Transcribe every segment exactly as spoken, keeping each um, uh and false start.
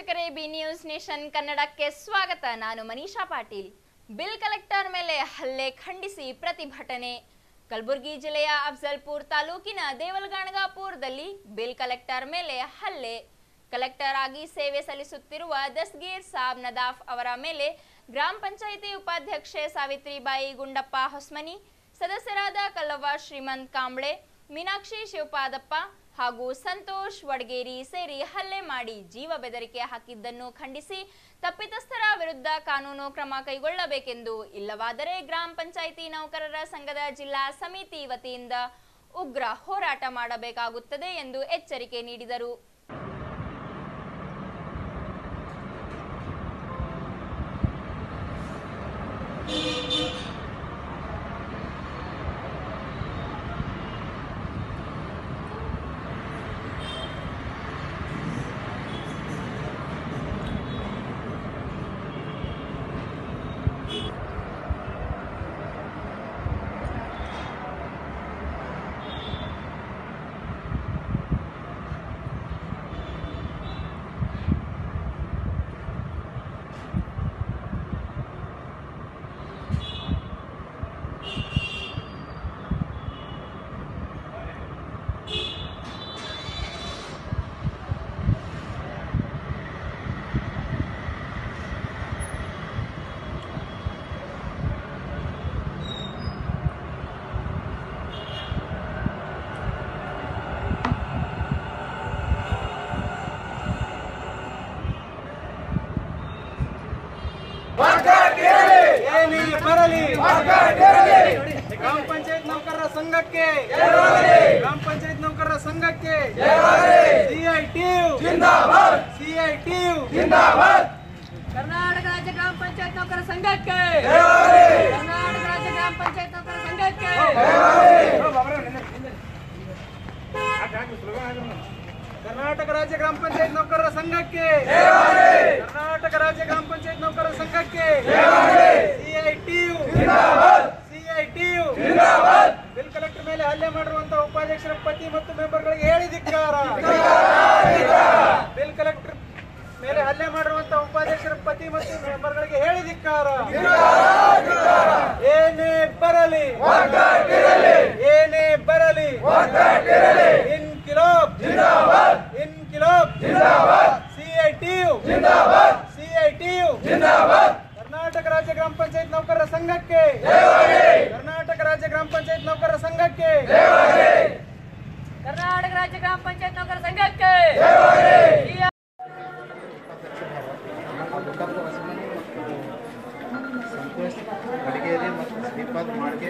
ವೀಕ್ಷಕರೇ, B news nation ಕನ್ನಡಕ್ಕೆ ಸ್ವಾಗತ. ನಾನು ಮನೀಷಾ ಪಾಟೀಲ್. ಬಿಲ್ ಕಲೆಕ್ಟರ್ ಮೇಲೆ ಹಲ್ಲೆ ಖಂಡಿಸಿ ಪ್ರತಿಭಟನೆ. ಕಲಬುರಗಿ ಜಿಲ್ಲೆಯ ಅಫಜಲ್ಪುರ್ ತಾಲೂಕಿನ ದೇವಲಗಣಗಾಪುರದಲ್ಲಿ ಬಿಲ್ ಕಲೆಕ್ಟರ್ ಮೇಲೆ ಹಲ್ಲೆ. ಕಲೆಕ್ಟರ್ ಆಗಿ ಸೇವೆ ಸಲ್ಲಿಸುತ್ತಿರುವ ದಸ್ಗೀರ್ ಸಾಬ್ ನದಾಫ್ ಅವರ ಮೇಲೆ ಗ್ರಾಮ ಪಂಚಾಯಿತಿ ಉಪಾಧ್ಯಕ್ಷೆ ಸಾವಿತ್ರಿಬಾಯಿ ಗುಂಡಪ್ಪ ಹೊಸ್ಮನಿ, ಸದಸ್ಯರಾದ ಕಲ್ಲವ್ವ ಶ್ರೀಮಂತ್ ಕಾಂಬ್ಳೆ, ಮೀನಾಕ್ಷಿ ಶಿವಪಾದಪ್ಪ ಹಾಗೂ ಸಂತೋಷ್ ವಡಗೇರಿ ಸೇರಿ ಹಲ್ಲೆ ಮಾಡಿ ಜೀವ ಬೆದರಿಕೆ ಹಾಕಿದ್ದನ್ನು ಖಂಡಿಸಿ ತಪ್ಪಿತಸ್ಥರ ವಿರುದ್ಧ ಕಾನೂನು ಕ್ರಮ ಕೈಗೊಳ್ಳಬೇಕೆಂದು, ಇಲ್ಲವಾದರೆ ಗ್ರಾಮ ಪಂಚಾಯಿತಿ ನೌಕರರ ಸಂಘದ ಜಿಲ್ಲಾ ಸಮಿತಿ ವತಿಯಿಂದ ಉಗ್ರ ಹೋರಾಟ ಮಾಡಬೇಕಾಗುತ್ತದೆ ಎಂದು ಎಚ್ಚರಿಕೆ ನೀಡಿದರು. ಗ್ರಾಮ ಪಂಚಾಯತ್ ನೌಕರರ ಸಂಘಕ್ಕೆ ಗ್ರಾಮ ಪಂಚಾಯತ್ ನೌಕರರ ಸಂಘಕ್ಕೆ ಸಿಐಟಿಯು ಜಿಂದಾಬಾದ್ ಸಿಐಟಿಯು ಜಿಂದಾಬಾದ್ ಕರ್ನಾಟಕ ರಾಜ್ಯ ಗ್ರಾಮ ಪಂಚಾಯತ್ ನೌಕರರ ಸಂಘಕ್ಕೆ ಕರ್ನಾಟಕ ರಾಜ್ಯ ಗ್ರಾಮ ಪಂಚಾಯತ್ ನೌಕರರ ಸಂಘಕ್ಕೆ ಕರ್ನಾಟಕ ರಾಜ್ಯ ಗ್ರಾಮ ಪಂಚಾಯತ್ ನೌಕರರ ಸಂಘಕ್ಕೆ ಕರ್ನಾಟಕ ರಾಜ್ಯ ಗ್ರಾಮ ಪಂಚಾಯತ್ ನೌಕರರ ಸಂಘಕ್ಕೆ ಸಿಐಟಿಯು ಜಿಂದಾಬಾದ್ ಸಿಐಟಿಯು ಜಿಂದಾಬಾದ್ ಬಿಲ್ ಕಲೆಕ್ಟರ್ ಮೇಲೆ ಹಲ್ಲೆ ಮಾಡಿರುವಂತಹ ಉಪಾಧ್ಯಕ್ಷರ ಪತಿ ಮತ್ತು ಮೆಂಬರ್ಗಳಿಗೆ ಹೇಳಿ ಧಿಕ್ಕಾರ. ಬಿಲ್ ಕಲೆಕ್ಟರ್ ಮೇಲೆ ಹಲ್ಲೆ ಮಾಡಿರುವಂತಹ ಉಪಾಧ್ಯಕ್ಷರ ಪತಿ ಮತ್ತು ಮೆಂಬರ್ಗಳಿಗೆ ಹೇಳಿ ಧಿಕ್ಕಾರ. ಏನೇ ಬರಲಿ ಏನೇ ಬರಲಿ ಇನ್ಕಿಲಾಬ್ ಜಿಂದಾಬಾದ್ ಇನ್ಕಿಲಾಬ್ ಜಿಂದಾಬಾದ್ ಸಿಐಟಿಯು ಜಿಂದಾಬಾದ್ ಸಿಐಟಿಯು ಜಿಂದಾಬಾದ್ ಕರ್ನಾಟಕ ರಾಜ್ಯ ಗ್ರಾಮ ಪಂಚಾಯತ್ ನೌಕರರ ಸಂಘಕ್ಕೆ ಕರ್ನಾಟಕ ರಾಜ್ಯ ಗ್ರಾಮ ಪಂಚಾಯತ್ ನೌಕರರ ಸಂಘಕ್ಕೆ ಕರ್ನಾಟಕ ರಾಜ್ಯ ಗ್ರಾಮ ಪಂಚಾಯತ್ ನೌಕರರ ಸಂಘಕ್ಕೆ ಸಂತೋಷ್ ವಡಗೇರಿ ಮತ್ತು ಶ್ರೀಪಾದ್ ಮಾಡ್ಗೆ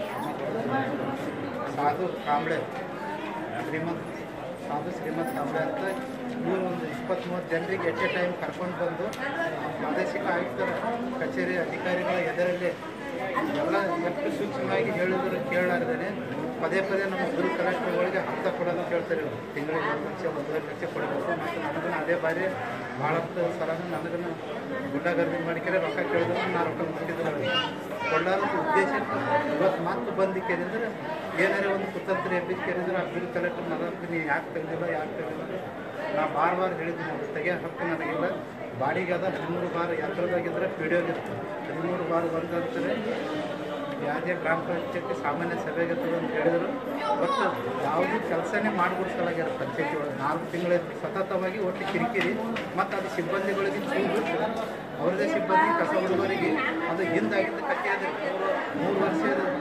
ಸಾಧು ಕಾಂಬ್ಳೆ ಶ್ರೀಮಂತ್ ಸಾಧು ಶ್ರೀಮಂತ್ ಕಾಂಬ್ಳೆ ಅಂತ ಇವರು ಒಂದು ಇಪ್ಪತ್ತ್ಮೂರು ಜನರಿಗೆ ಎಟ್ ಎ ಟೈಮ್ ಕರ್ಕೊಂಡು ಬಂದು ಪ್ರಾದೇಶಿಕ ಆಯುಕ್ತರ ಕಚೇರಿ ಅಧಿಕಾರಿಗಳ ಎದುರಲ್ಲಿ ಎಲ್ಲ ಎಷ್ಟು ಸೂಕ್ಷ್ಮವಾಗಿ ಹೇಳಿದ್ರು ಕೇಳಲಾರ್ದೇ ಪದೇ ಪದೇ ನಮ್ಮ ಬಿಲ್ ಕಲೆಕ್ಟರ್ಗಳಿಗೆ ಹಂತ ಕೊಡೋದು ಕೇಳ್ತಾರೆ. ಇವರು ತಿಂಗಳಿಗೆ ಒಂದು ಲಕ್ಷ ಒಂದೂವರೆ ಲಕ್ಷ ಕೊಡಬೇಕು. ಮತ್ತು ನನಗೂ ಅದೇ ಬಾರಿ ಭಾಳಷ್ಟು ಸಲ ನನಗೂ ಗುಂಡಾಗರ್ದಿ ಮಾಡಿಕೆರೆ ರೊಕ್ಕ ಕೇಳಿದ್ರು ನಾನು ರೊಕ್ಕ ಕೊಟ್ಟಿದ್ರು ಅವರಿಗೆ ಕೊಡಲಾರದ ಉದ್ದೇಶ ಇವತ್ತು ಮಾತು ಬಂದಿಕ್ಕೇರಿದ್ರೆ ಏನಾರೇ ಒಂದು ಕುತಂತ್ರ ಎಬ್ಬಿಸ್ಕೇರಿದ್ರೆ ಆ ಬಿಲ್ ಕಲೆಕ್ಟರ್ ನನಗೆ ನೀವು ಯಾಕೆ ತೆಗೆದಿಲ್ಲ ಯಾಕೆ ತೆಗೆದಿಲ್ಲ ನಾ ಬಾರ ಬಾರ ಹೇಳಿದ್ದೀನಿ ಅದು ತೆಗೆಯೋ ಹಕ್ಕು ನನಗಿಲ್ಲ. ಬಾಡಿಗೆ ಅದ ಹದಿಮೂರು ಬಾರ್ ಯಾತ್ರದಾಗಿದ್ದರೆ ಪಿ ಡಿ ಓಗಿತ್ತು ಹದಿಮೂರು ಬಾರ್ ಬಂದಂತಾರೆ ಯಾವುದೇ ಗ್ರಾಮ ಪಂಚಾಯತಿ ಸಾಮಾನ್ಯ ಸಭೆಗೆ ಅಂತ ಹೇಳಿದರು. ಬಟ್ ಯಾವುದೂ ಕೆಲಸನೇ ಮಾಡಿಬಿಡ್ಸಲಾಗ್ಯಾರ ಪಂಚಾಯತಿ ಒಳಗೆ ನಾಲ್ಕು ತಿಂಗಳ ಸತತವಾಗಿ ಒಟ್ಟು ಕಿರಿಕಿರಿ ಮತ್ತು ಅದು ಸಿಬ್ಬಂದಿಗಳಿಗೆ ಚೂರು ಅವ್ರದೇ ಸಿಬ್ಬಂದಿ ಕಸ ಹುಡುಗರಿಗೆ ಅದು ಹಿಂದಾಗಿದ್ದ ಕಥೆ ಅದು ಮೂರು ವರ್ಷ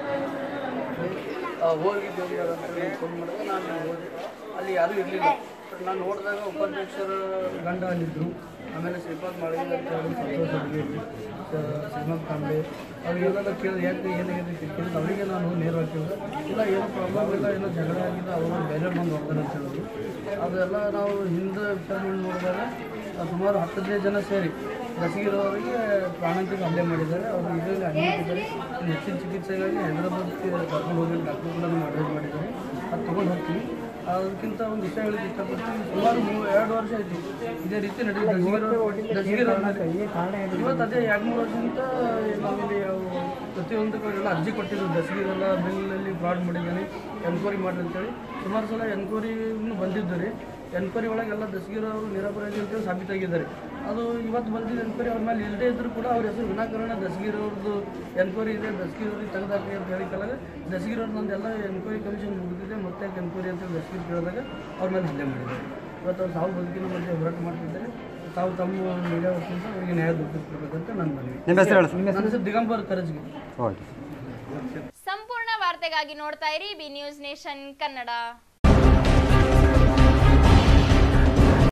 ಹೋಗಿದ್ದೇವೆ ಅಂತ ಫೋನ್ ಮಾಡಿದಾಗ ನಾನು ಹೋದೆ. ಅಲ್ಲಿ ಯಾರೂ ಇರಲಿಲ್ಲ. ನಾನು ನೋಡಿದಾಗ ಉಪಾಧ್ಯಕ್ಷರ ಗಂಡ ಅಲ್ಲಿದ್ದರು. ಆಮೇಲೆ ಶ್ರೀಪಾದ್ ಮಾಡಿ ಸಂತೋಷ್ ವಡಗೇರಿ, ಶ್ರೀಮಂತ್ ಕಾಂಬ್ಳೆ ಅವ್ರಿಗೆಲ್ಲ ಕೇಳಿದೆ ಯಾಕೆ ಏನಾಗಿದೆ ಕೇಳಿದ್ರೆ ಅವರಿಗೆ ನಾನು ನೇರವಾಗಿ ಕೇಳಿದೆ ಇಲ್ಲ ಏನೋ ಪ್ರಾಬ್ಲಮ್ ಇಲ್ಲ ಏನೋ ಜಗಳ ಆಗಿದೆ ಅವರು ಬೇರೆ ಬಂದು ನೋಡ್ತಾರೆ ಅಂತ ಹೇಳಿದ್ರು. ಅದೆಲ್ಲ ನಾವು ಹಿಂದೆ ವಿಚಾರಣೆ ನೋಡಿದಾಗ ಸುಮಾರು ಹತ್ತು ಹದಿನೈದು ಜನ ಸೇರಿ ದಸಗಿರೋರಿಗೆ ಪ್ರಾಣಾಂತಿಕ ಹಲ್ಲೆ ಮಾಡಿದ್ದಾರೆ. ಅವರು ಇದರಲ್ಲಿ ಅಡ್ಮಿಟ್ಟಿದ್ದಾರೆ. ಹೆಚ್ಚಿನ ಚಿಕಿತ್ಸೆಗಾಗಿ ಹೈದರಾಬಾದ್ಗೆ ಕರ್ಕೊಂಡು ಹೋಗಿ ಡಾಕ್ಟರ್ಗಳನ್ನು ಅಡ್ವೈಸ್ ಮಾಡಿದ್ದಾರೆ. ಅದು ತೊಗೊಂಡು ಹೋಗ್ತೀವಿ. ಅದಕ್ಕಿಂತ ಒಂದು ವಿಷಯ ಹೇಳಿಕ್ಕೆ ಇಷ್ಟಪಡ್ತೀನಿ. ಸುಮಾರು ಮೂರು ಎರಡು ವರ್ಷ ಆಯಿತು ಇದೇ ರೀತಿ ನಡೆಯುತ್ತೆ. ದಸಗಿರೋ ಇವತ್ತು ಅದೇ ಎರಡು ಮೂರು ವರ್ಷದಿಂದ ನಾವಿಲ್ಲಿ ಪ್ರತಿಯೊಂದಕ್ಕೆಲ್ಲ ಅರ್ಜಿ ಕೊಟ್ಟಿದ್ದು. ದಸಗಿರೆಲ್ಲ ಬಿಲ್ನಲ್ಲಿ ಫ್ರಾಡ್ ಮಾಡಿದ್ದಾನೆ, ಎನ್ಕ್ವೈರಿ ಮಾಡಿ ಅಂತೇಳಿ ಸುಮಾರು ಸಲ ಎನ್ಕ್ವೈರಿ ಬಂದಿದ್ದು ರೀ. ಎನ್ಕ್ವೈರಿ ಒಳಗೆಲ್ಲ ದಸ್ಗಿರ್ ಅವರು ನಿರಪರಾಧಿ ಅಂತೇಳಿ ಸಾಬೀತಾಗಿದ್ದಾರೆ. ಅದು ಇವತ್ತು ಬಂದಿದ್ದ ಎನ್ಕ್ವೈರಿ ಅವ್ರ ಮೇಲೆ ಇಲ್ಲದೇ ಇದ್ದರೂ ಕೂಡ ಅವ್ರ ಹೆಸರು ವಿನಾಕಾರಣ ದಸ್ಗಿರ್ ಅವ್ರದ್ದು ಎನ್ಕ್ವೈರಿ ಇದೆ, ದಸ್ಗಿರ್ ಅವ್ರಿಗೆ ತೆಗೆದಾಕಿ ಅಂತ ಹೇಳಿಕಲ್ಲಾಗ ದಸ್ಗಿರ್ ಅವ್ರು ನಂದೆಲ್ಲ ಎನ್ಕ್ವೈರಿ ಕಮಿಷನ್ ಮುಗಿದಿದೆ, ಮತ್ತೆ ಎನ್ಕ್ವೈರಿ ಅಂತೇಳಿ ದಸ್ಗಿರ್ ಕೇಳಿದಾಗ ಅವ್ರ ಮೇಲೆ ಹಲ್ಲೆ ಮಾಡಿದ್ದಾರೆ. ಇವತ್ತು ಅವ್ರು ಸಾವು ಬದುಕಿನ ಮಧ್ಯೆ ಹೋರಾಟ ಮಾಡ್ತಿದ್ದಾರೆ. ತಾವು ತಮ್ಮ ಮೀಡಿಯಾ ವತಿಯಿಂದ ಅವರಿಗೆ ನ್ಯಾಯ ದೊರಕಿಸ್ಬೇಕಂತ ನನ್ನ ಮನವಿ. ನನ್ನ ಹೆಸರು ದಿಗಂಬರ್ ಕರಜ್ಗಿ. ಸಂಪೂರ್ಣ ವಾರ್ತೆಗಾಗಿ ನೋಡ್ತಾ ಇರಿ ಬಿ ನ್ಯೂಸ್ ನೇಷನ್ ಕನ್ನಡ.